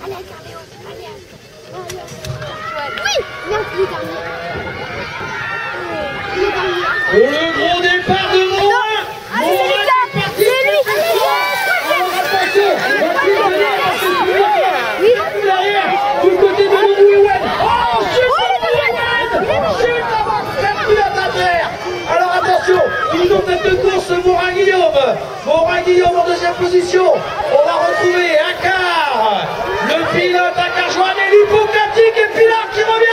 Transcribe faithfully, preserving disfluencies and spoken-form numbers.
Allez, Carléo, allez. Oui, non, il est dernier. Il est dernier. Pour le gros départ de Morin. Allez, c'est lui, c'est lui. Attention, Oui. derrière, du côté de Montouet. Oh, chute Chute avant, quatre pilotes à terre. Alors attention, ils ont tête de course, Morin Guillaume. Morin Guillaume en deuxième position. On va retrouver Akar, le pilote Akar Joanne et l'hypocatique et Pilar qui revient.